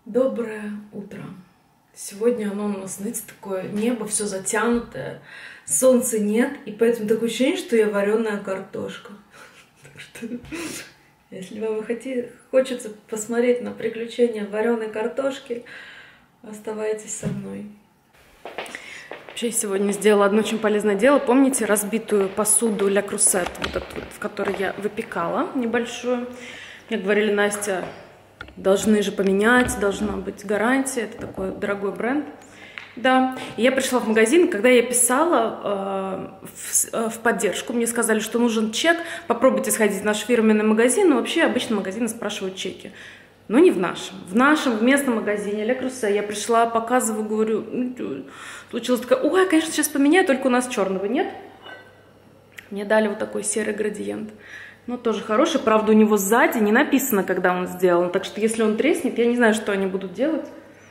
Доброе утро. Сегодня оно у нас, знаете, такое небо все затянутое, солнца нет, и поэтому такое ощущение, что я вареная картошка. Так что, если вам хочется посмотреть на приключения вареной картошки, оставайтесь со мной. Вообще, я сегодня сделала одно очень полезное дело. Помните разбитую посуду Ля Крусет, вот эту, в которой я выпекала небольшую? Мне говорили, Настя, должны же поменять, должна быть гарантия. Это такой дорогой бренд. Да. И я пришла в магазин, когда я писала в поддержку, мне сказали, что нужен чек. Попробуйте сходить в наш фирменный магазин. Но вообще обычно магазины спрашивают чеки. Но не в нашем. В местном магазине Ля Крусет я пришла, показываю, говорю, случилось такое, ой, конечно, сейчас поменяю, только у нас черного нет. Мне дали вот такой серый градиент. Но тоже хороший, правда, у него сзади не написано, когда он сделан. Так что если он треснет, я не знаю, что они будут делать.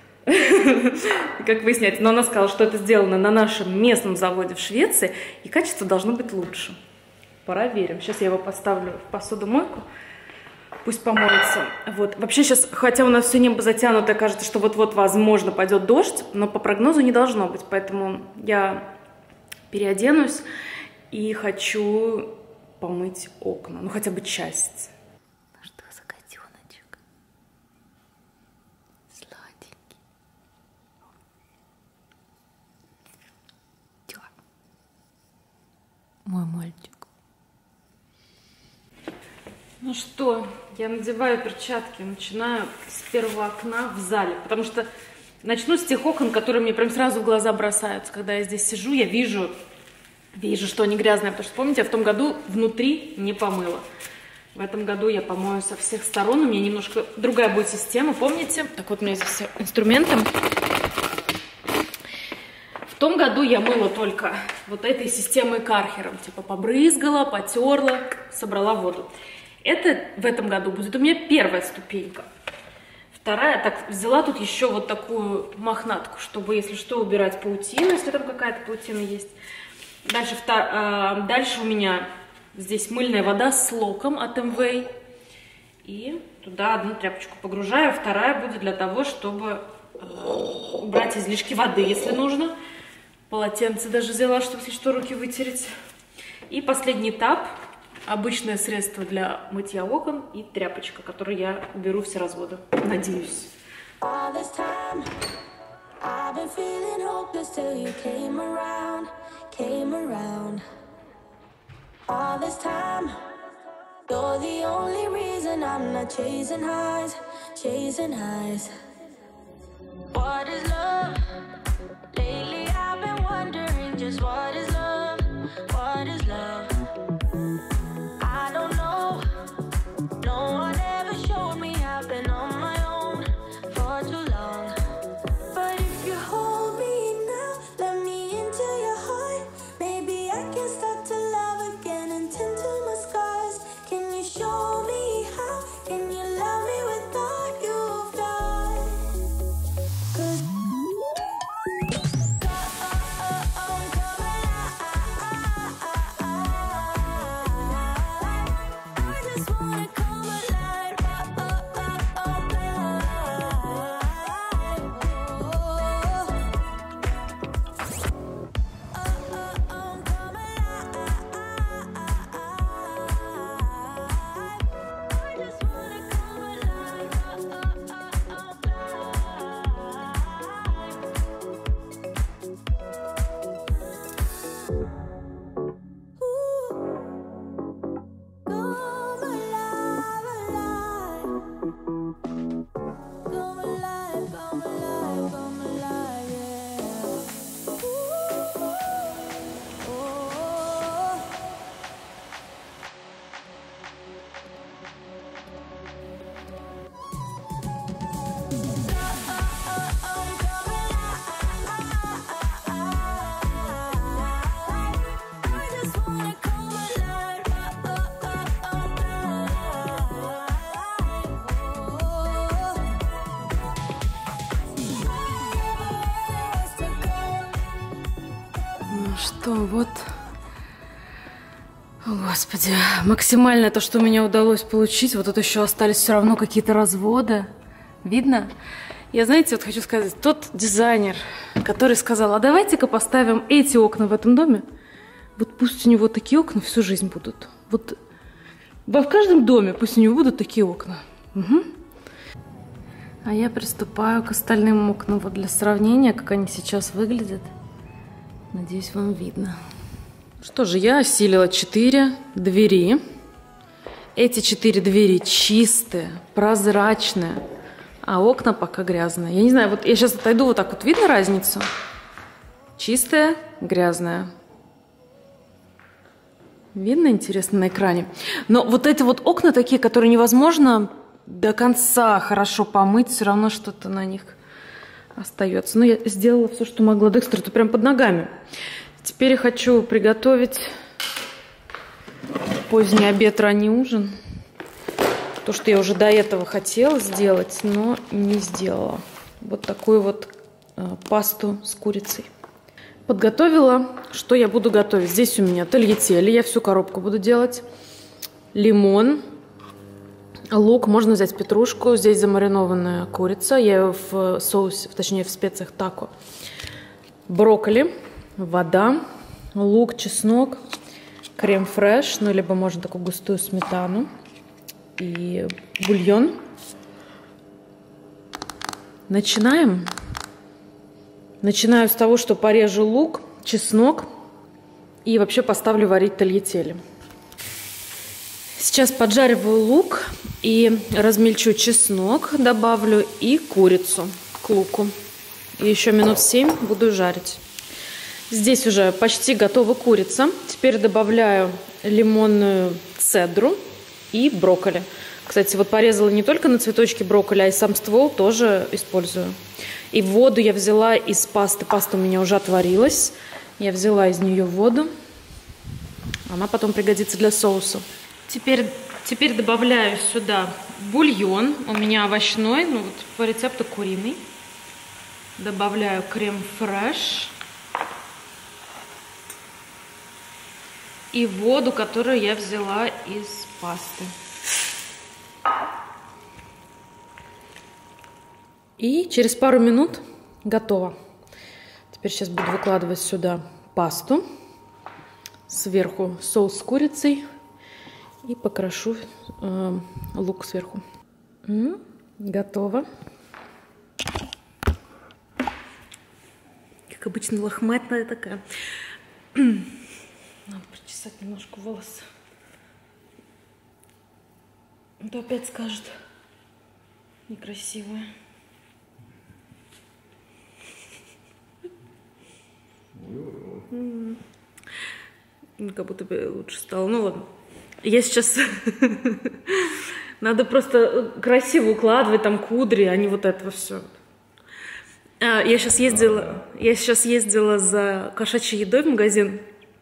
Как выяснять. Но она сказала, что это сделано на нашем местном заводе в Швеции, и качество должно быть лучше. Проверим. Сейчас я его поставлю в посудомойку. Пусть помоется. Вот. Вообще сейчас, хотя у нас все небо затянуто, кажется, что вот-вот, возможно, пойдет дождь, но по прогнозу не должно быть. Поэтому я переоденусь и хочу помыть окна. Ну, хотя бы часть. Ну что за котеночек? Сладенький. Тё. Мой мальчик. Ну что, я надеваю перчатки, начинаю с первого окна в зале, потому что начну с тех окон, которые мне прям сразу в глаза бросаются. Когда я здесь сижу, я вижу, что они грязные, потому что, помните, я в том году внутри не помыла. В этом году я помою со всех сторон, у меня немножко другая будет система, помните? Так вот, у меня здесь все инструменты. В том году я мыла только вот этой системой Кархером, типа побрызгала, потерла, собрала воду. Это в этом году будет у меня первая ступенька. Вторая, так, взяла тут еще вот такую мохнатку, чтобы, если что, убирать паутину, если там какая-то паутина есть. Дальше у меня здесь мыльная вода с локом от МВ. И туда одну тряпочку погружаю, вторая будет для того, чтобы убрать излишки воды, если нужно. Полотенце даже взяла, чтобы, если что, руки вытереть. И последний этап. Обычное средство для мытья окон и тряпочка, которую я уберу все разводы. Надеюсь. Что, вот, господи, максимально то, что у меня удалось получить. Вот тут еще остались все равно какие-то разводы. Видно? Я, знаете, вот хочу сказать, тот дизайнер, который сказал, а давайте-ка поставим эти окна в этом доме, вот пусть у него такие окна всю жизнь будут. Вот в каждом доме пусть у него будут такие окна. Угу. А я приступаю к остальным окнам. Вот для сравнения, как они сейчас выглядят. Надеюсь, вам видно. Что же, я осилила 4 двери. Эти 4 двери чистые, прозрачные, а окна пока грязные. Я не знаю, вот я сейчас отойду, вот так вот видно разницу? Чистая, грязная. Видно, интересно, на экране. Но вот эти вот окна такие, которые невозможно до конца хорошо помыть, все равно что-то на них остается. Но я сделала все, что могла. Декстер, ты прям под ногами. Теперь я хочу приготовить поздний обед, ранний ужин. То, что я уже до этого хотела сделать, но не сделала. Вот такую вот пасту с курицей. Подготовила, что я буду готовить. Здесь у меня тольятели, я всю коробку буду делать. Лимон, лук, можно взять петрушку. Здесь замаринованная курица, я ее в соусе, точнее в специях тако. Брокколи, вода, лук, чеснок, крем-фреш, ну либо можно такую густую сметану и бульон. Начинаем. Начинаю с того, что порежу лук, чеснок и вообще поставлю варить тольятели. Сейчас поджариваю лук и размельчу чеснок, добавлю и курицу к луку. И еще минут 7 буду жарить. Здесь уже почти готова курица. Теперь добавляю лимонную цедру и брокколи. Кстати, вот порезала не только на цветочки брокколи, а и сам ствол тоже использую. И воду я взяла из пасты. Паста у меня уже отварилась. Я взяла из нее воду. Она потом пригодится для соуса. Теперь добавляю сюда бульон. У меня овощной, ну вот по рецепту куриный. Добавляю крем-фреш. И воду, которую я взяла из пасты. И через пару минут готово. Теперь сейчас буду выкладывать сюда пасту. Сверху соус с курицей. И покрошу лук сверху. Готово. Как обычно, лохматая такая. Надо причесать немножко волосы. А то опять скажет некрасивая. Как будто бы лучше стало. Ну ладно. Я сейчас... Надо просто красиво укладывать там кудри, а не вот этого все. Я сейчас ездила за кошачьей едой в магазин.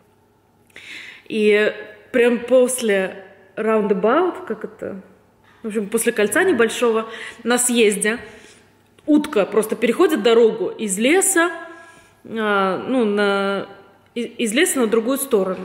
И прям после roundabout, как это... В общем, после кольца небольшого на съезде утка просто переходит дорогу из леса, из леса на другую сторону.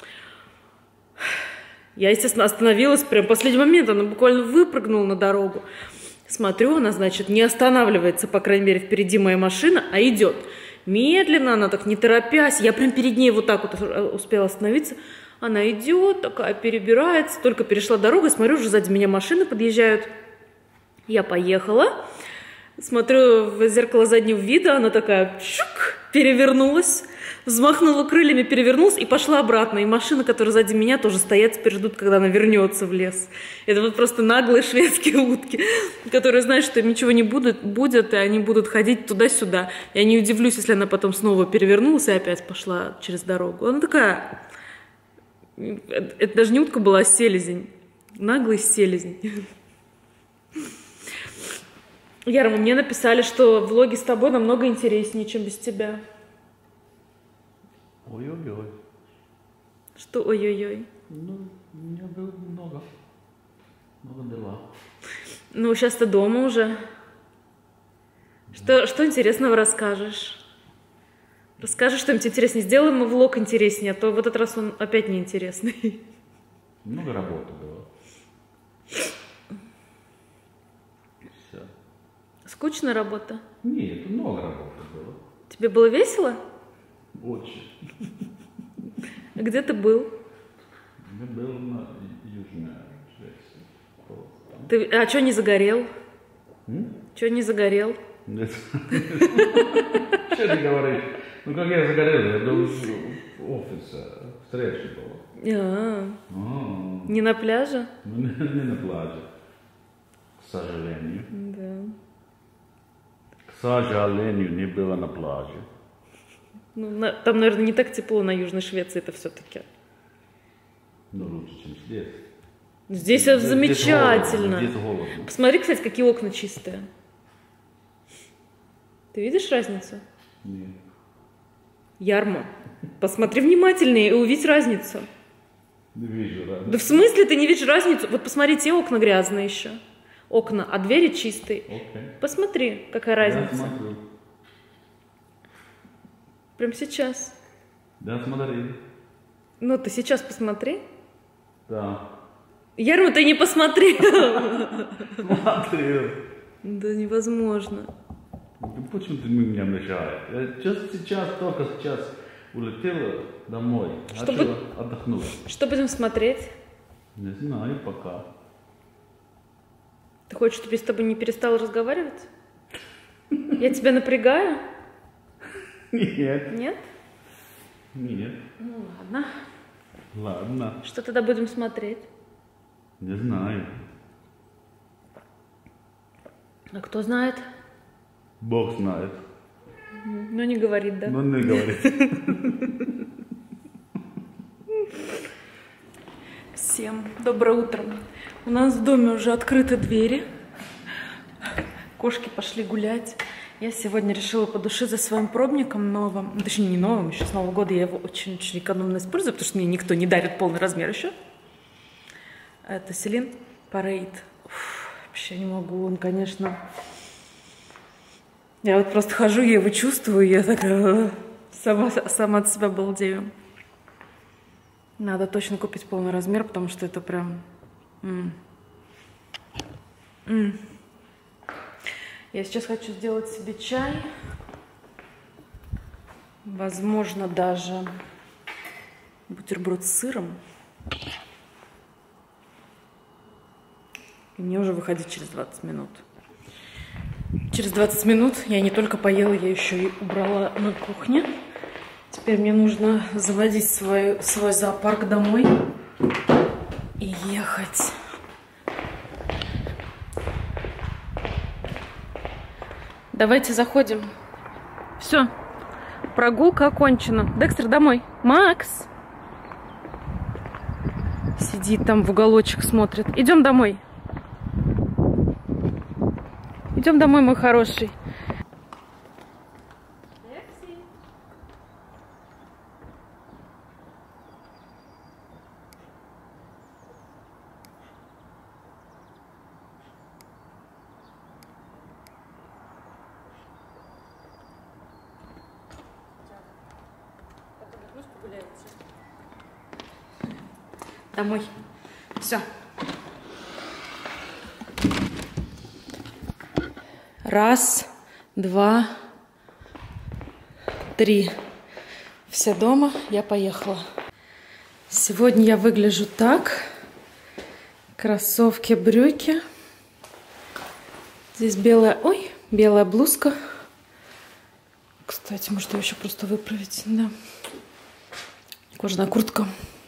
Я, естественно, остановилась прям в последний момент. Она буквально выпрыгнула на дорогу. Смотрю, она, значит, не останавливается, по крайней мере, впереди моя машина, а идет. Медленно, она так не торопясь. Я прям перед ней вот так вот успела остановиться. Она идет, такая перебирается. Только перешла дорогу, смотрю, уже сзади меня машины подъезжают. Я поехала. Смотрю в зеркало заднего вида, она такая чук, перевернулась. Взмахнула крыльями, перевернулась и пошла обратно. И машины, которые сзади меня, тоже стоят, теперь ждут, когда она вернется в лес. Это вот просто наглые шведские утки, которые знают, что им ничего не будет, и они будут ходить туда-сюда. Я не удивлюсь, если она потом снова перевернулась и опять пошла через дорогу. Она такая... Это даже не утка была, а селезень. Наглый селезень. Яра, мне написали, что влоги с тобой намного интереснее, чем без тебя. Ой-ой-ой. Что ой-ой-ой? Ну, у меня было много дела. Ну, сейчас ты дома уже. Что интересного расскажешь? Расскажешь что-нибудь интереснее. Сделаем мы влог интереснее, а то в этот раз он опять неинтересный. Много работы было. Все. Скучная работа? Нет, много работы было. Тебе было весело? Очень. А где ты был? Я был на Южной Швеции. Ты, а что не загорел? Что не загорел? Нет. Что ты говоришь? Ну, как я загорел, я был в офисе, встреча была. Не на пляже? Ну, не на пляже, к сожалению. Да. К сожалению, не было на пляже. Ну, там, наверное, не так тепло на Южной Швеции это все-таки. Ну, лучше, чем здесь. Здесь замечательно. Здесь холодно. Посмотри, кстати, какие окна чистые. Ты видишь разницу? Нет. Ярмо, посмотри внимательнее и увидь разницу. Не вижу разницы. Да в смысле ты не видишь разницу? Вот посмотри, те окна грязные еще. Окна, а двери чистые. Окей. Посмотри, какая разница. Я смотрю. Прям сейчас. Да, смотри. Ну, ты сейчас посмотри. Да. Ярмо, ты не посмотрел. Смотрел. Да невозможно. Ну, почему ты меня мешаешь? Я только сейчас улетела домой. Хочу отдохнуть. Что будем смотреть? Не знаю пока. Ты хочешь, чтобы я с тобой не перестала разговаривать? Я тебя напрягаю? Нет. Нет? Нет. Ну ладно. Ладно. Что тогда будем смотреть? Не знаю. А кто знает? Бог знает. Ну не говорит, да? Но не говорит. Всем доброе утро. У нас в доме уже открыты двери. Кошки пошли гулять. Я сегодня решила по душе за своим пробником новым. Ну, точнее, не новым, еще с Нового года я его очень-очень экономно использую, потому что мне никто не дарит полный размер еще. Это Селин Парейд. Вообще не могу, он, конечно... Я вот просто хожу, я его чувствую, я такая сама от себя балдею. Надо точно купить полный размер, потому что это прям... Я сейчас хочу сделать себе чай. Возможно, даже бутерброд с сыром. И мне уже выходить через 20 минут. Через 20 минут я не только поела, я еще и убрала на кухне. Теперь мне нужно заводить свой зоопарк домой и ехать. Давайте заходим. Все, прогулка окончена. Декстер, домой. Макс! Сидит там в уголочек, смотрит. Идем домой. Идем домой, мой хороший. Домой. Все. Раз, два, три. Все дома, я поехала. Сегодня я выгляжу так. Кроссовки, брюки. Здесь белая, белая блузка. Кстати, может, ее еще просто выправить, да. Кожаная куртка.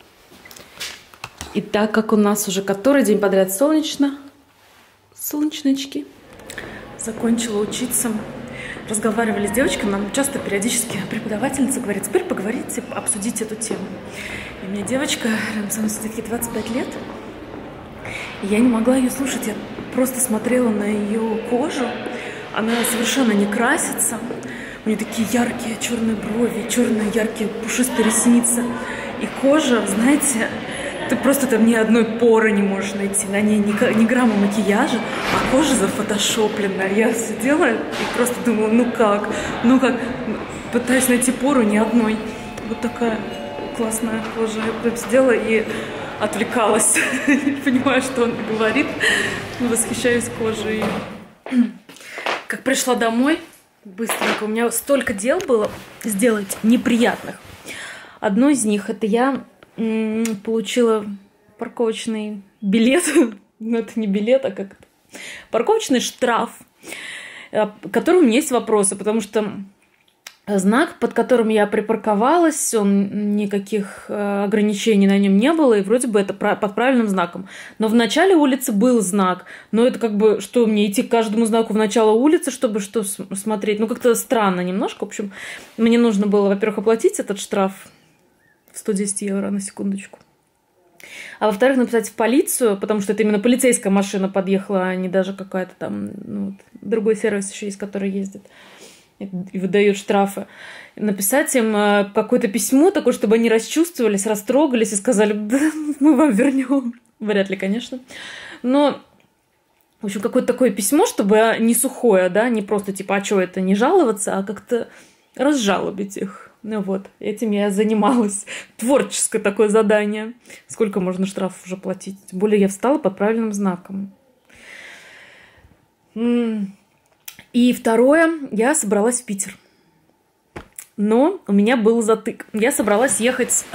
И так как у нас уже который день подряд солнечно, солнечночки, закончила учиться, разговаривали с девочками, нам часто периодически преподавательница говорит: теперь поговорите, обсудите эту тему. И у меня девочка, рядом со мной сидит, 25 лет, и я не могла ее слушать, я просто смотрела на ее кожу, она совершенно не красится, у нее такие яркие черные брови, черные яркие пушистые ресницы, и кожа, знаете... Ты просто там ни одной поры не можешь найти, на ней ни грамма макияжа, а кожа зафотошопленная. Я сидела и просто думала, ну как, пытаюсь найти пору, ни одной. Вот такая классная кожа. Я прям сидела и отвлекалась, не понимаю, что он говорит, восхищаюсь кожей. как пришла домой, быстренько, у меня столько дел было сделать неприятных. Одно из них, это я получила парковочный билет, ну это не билет, а как-то парковочный штраф, к которому у меня есть вопросы, потому что знак, под которым я припарковалась, он никаких ограничений на нем не было, и вроде бы это под правильным знаком. Но в начале улицы был знак, но это как бы, что мне идти к каждому знаку в начало улицы, чтобы что смотреть? Ну, как-то странно немножко. В общем, мне нужно было, во-первых, оплатить этот штраф в 110 евро, на секундочку. А во-вторых, написать в полицию, потому что это именно полицейская машина подъехала, а не даже какая-то там, ну, другой сервис еще есть, который ездит и выдают штрафы. Написать им какое-то письмо такое, чтобы они расчувствовались, растрогались и сказали: да, мы вам вернем. Вряд ли, конечно. Но, в общем, какое-то такое письмо, чтобы не сухое, да, не просто типа, а что это, не жаловаться, а как-то разжалобить их. Ну вот, этим я занималась. Творческое такое задание. Сколько можно штрафов уже платить? Тем более я встала под правильным знаком. И второе, я собралась в Питер. Но у меня был затык. Я собралась ехать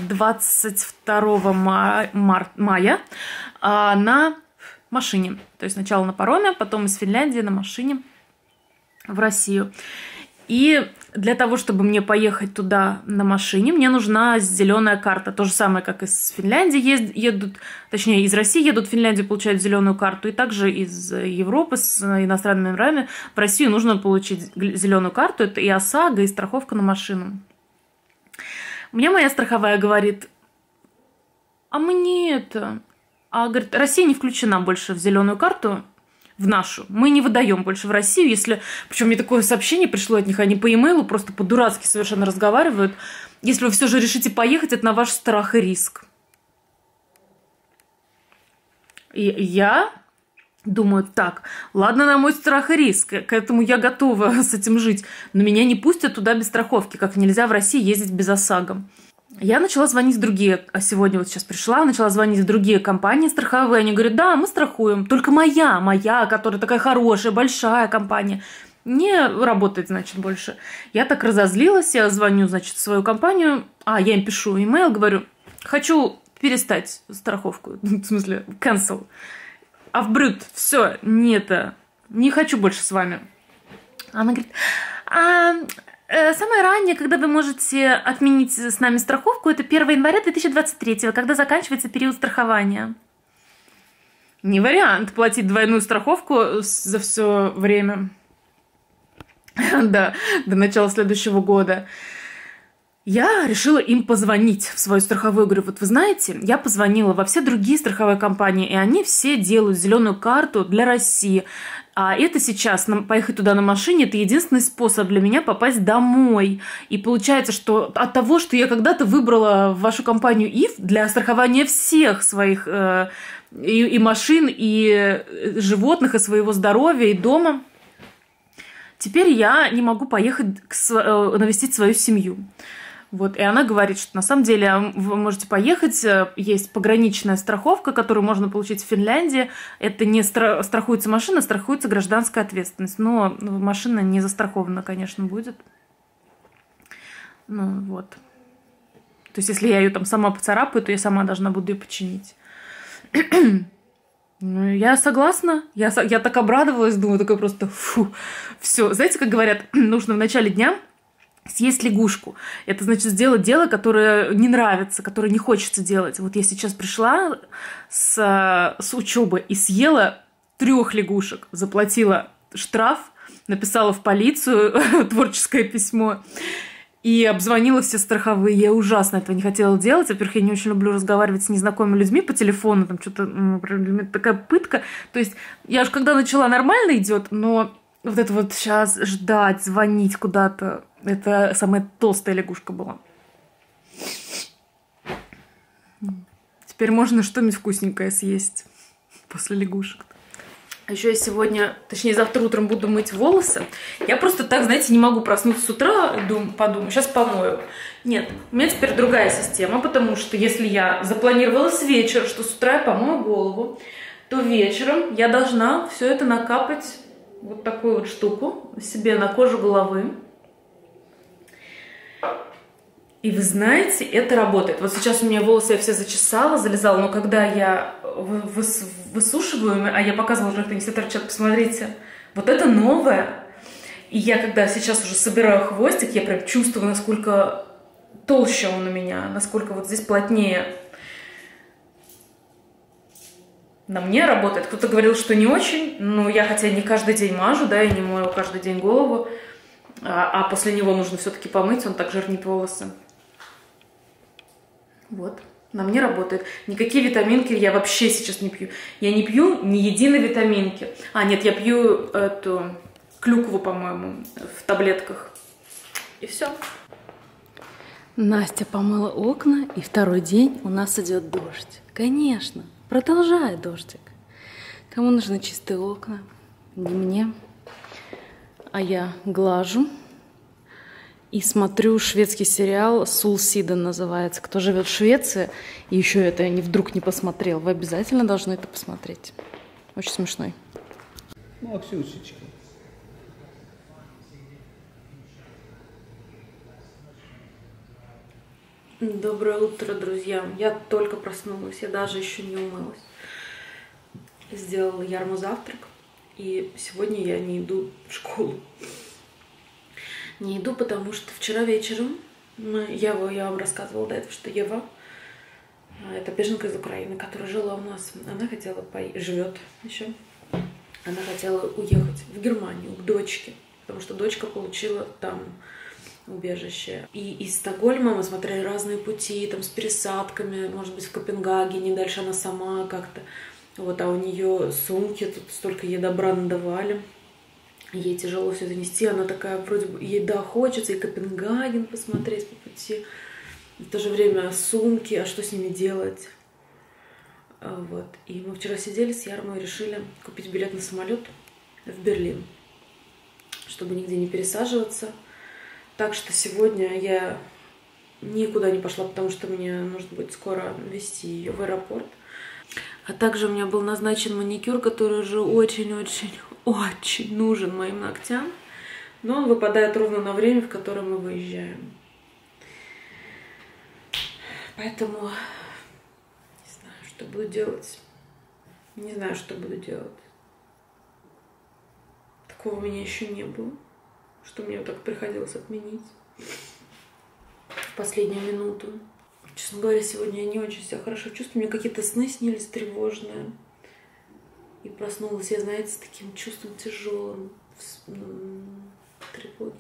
22 мая на машине. То есть сначала на пароме, потом из Финляндии на машине в Россию. И для того, чтобы мне поехать туда на машине, мне нужна зеленая карта. То же самое, как из Финляндии едут, точнее, из России едут в Финляндию, получают зеленую карту. И также из Европы с иностранными номерами в Россию нужно получить зеленую карту. Это и ОСАГО, и страховка на машину. Мне моя страховая говорит: а мне это... А, говорит, Россия не включена больше в зеленую карту, в нашу. Мы не выдаем больше в Россию, если... Причем мне такое сообщение пришло от них, они по имейлу просто по-дурацки совершенно разговаривают. Если вы все же решите поехать, это на ваш страх и риск. И я думаю, так, ладно, на мой страх и риск, к этому я готова с этим жить, но меня не пустят туда без страховки, как нельзя в России ездить без ОСАГО. Я начала звонить в другие, а сегодня вот сейчас пришла, начала звонить в другие компании страховые. Они говорят: да, мы страхуем. Только моя, которая такая хорошая, большая компания, не работает, значит, больше. Я так разозлилась, я звоню, значит, в свою компанию, я им пишу имейл, говорю: хочу перестать страховку, в смысле, cancel. Авбрют, все, не хочу больше с вами. Она говорит: самое раннее, когда вы можете отменить с нами страховку, это 1 января 2023, когда заканчивается период страхования. Не вариант платить двойную страховку за все время. Да, до начала следующего года. Я решила им позвонить в свою страховую. Говорю: вот вы знаете, я позвонила во все другие страховые компании, и они все делают зеленую карту для России. А это сейчас, поехать туда на машине, это единственный способ для меня попасть домой. И получается, что от того, что я когда-то выбрала вашу компанию ИФ для страхования всех своих и машин, и животных, и своего здоровья, и дома, теперь я не могу поехать навестить свою семью. Вот, и она говорит, что на самом деле вы можете поехать, есть пограничная страховка, которую можно получить в Финляндии. Это не страхуется машина, страхуется гражданская ответственность. Но машина не застрахована, конечно, будет. Ну, вот. То есть, если я ее там сама поцарапаю, то я сама должна буду ее починить. Ну, я согласна. Я так обрадовалась, думаю, такое просто все. Знаете, как говорят, нужно в начале дня съесть лягушку. Это значит сделать дело, которое не нравится, которое не хочется делать. Вот я сейчас пришла с учебы и съела 3 лягушек, заплатила штраф, написала в полицию творческое письмо и обзвонила все страховые. Я ужасно этого не хотела делать. Во-первых, я не очень люблю разговаривать с незнакомыми людьми по телефону, там что-то для меня такая пытка. То есть я уж когда начала, нормально идет, но вот это вот сейчас ждать, звонить куда-то, это самая толстая лягушка была. Теперь можно что-нибудь вкусненькое съесть после лягушек. А еще я сегодня, точнее завтра утром буду мыть волосы. Я просто так, знаете, не могу проснуться с утра, подумаю, сейчас помою. Нет, у меня теперь другая система, потому что если я запланировала с вечера, что с утра я помою голову, то вечером я должна все это накапать вот такую вот штуку себе на кожу головы. И вы знаете, это работает. Вот сейчас у меня волосы я все зачесала, залезала, но когда я высушиваю, а я показывала уже, кто-нибудь торчат, посмотрите, вот это новое. И я когда сейчас уже собираю хвостик, я прям чувствую, насколько толще он у меня, насколько вот здесь плотнее. На мне работает. Кто-то говорил, что не очень, но я хотя не каждый день мажу, да, я не мою каждый день голову, а после него нужно все-таки помыть, он так жирнит волосы. Вот, на мне работает. Никакие витаминки я вообще сейчас не пью. Я не пью ни единой витаминки. А, нет, я пью эту клюкву, по-моему, в таблетках. И все. Настя помыла окна, и второй день у нас идет дождь. Конечно, продолжает дождик. Кому нужны чистые окна? Не мне. А я глажу и смотрю шведский сериал «Сулсиден» называется. Кто живет в Швеции и еще это вдруг не посмотрел, вы обязательно должны это посмотреть. Очень смешной. Ну, Ксюшечка. Доброе утро, друзья. Я только проснулась, я даже еще не умылась. Сделала Ярму завтрак, и сегодня я не иду в школу. Не иду, потому что вчера вечером я вам рассказывала до этого, что Ева, это беженка из Украины, которая жила у нас, она хотела живет еще, она хотела уехать в Германию к дочке, потому что дочка получила там убежище. И из Стокгольма мы смотрели разные пути, там с пересадками, может быть, в Копенгагене, дальше она сама как-то, вот, а у нее сумки, тут столько ей добра надавали. Ей тяжело все это нести, она такая, вроде бы, ей да, хочется и Копенгаген посмотреть по пути, в то же время сумки, а что с ними делать? Вот. И мы вчера сидели с Ярмой и решили купить билет на самолет в Берлин, чтобы нигде не пересаживаться. Так что сегодня я никуда не пошла, потому что мне нужно будет скоро везти ее в аэропорт. А также у меня был назначен маникюр, который уже очень нужен моим ногтям. Но он выпадает ровно на время, в которое мы выезжаем. Поэтому не знаю, что буду делать. Не знаю, что буду делать. Такого у меня еще не было, что мне вот так приходилось отменить в последнюю минуту. Честно говоря, сегодня я не очень себя хорошо чувствую. Мне какие-то сны снились тревожные. И проснулась я, знаете, с таким чувством тяжелым, тревоги.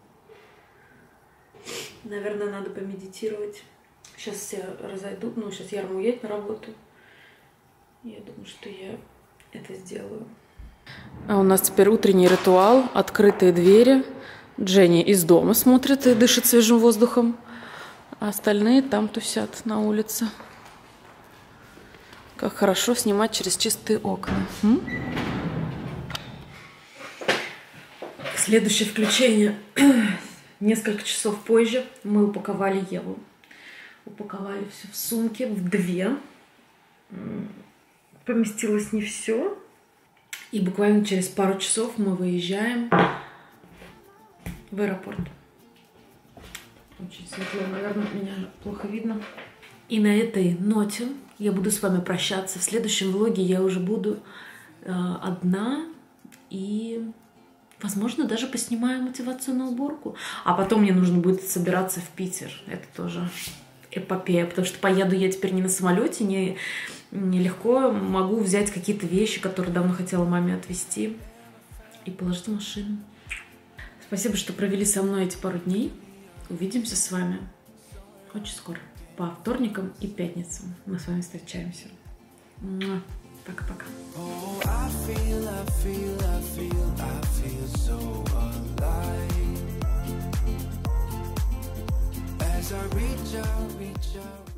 Наверное, надо помедитировать. Сейчас все разойдут. Ну, сейчас Ярма уедет на работу. Я думаю, что я это сделаю. А у нас теперь утренний ритуал. Открытые двери. Дженни из дома смотрит и дышит свежим воздухом. А остальные там тусят на улице. Как хорошо снимать через чистые окна. Следующее включение. Несколько часов позже мы упаковали Еву. Упаковали все в сумки, в 2. Поместилось не все. И буквально через пару часов мы выезжаем в аэропорт. Очень светло, наверное, меня плохо видно. И на этой ноте я буду с вами прощаться. В следующем влоге я уже буду одна и, возможно, даже поснимаю мотивационную уборку. А потом мне нужно будет собираться в Питер. Это тоже эпопея, потому что поеду я теперь не на самолете, не легко могу взять какие-то вещи, которые давно хотела маме отвезти, и положить в машину. Спасибо, что провели со мной эти пару дней. Увидимся с вами очень скоро. По вторникам и пятницам мы с вами встречаемся. Пока-пока. As I reach out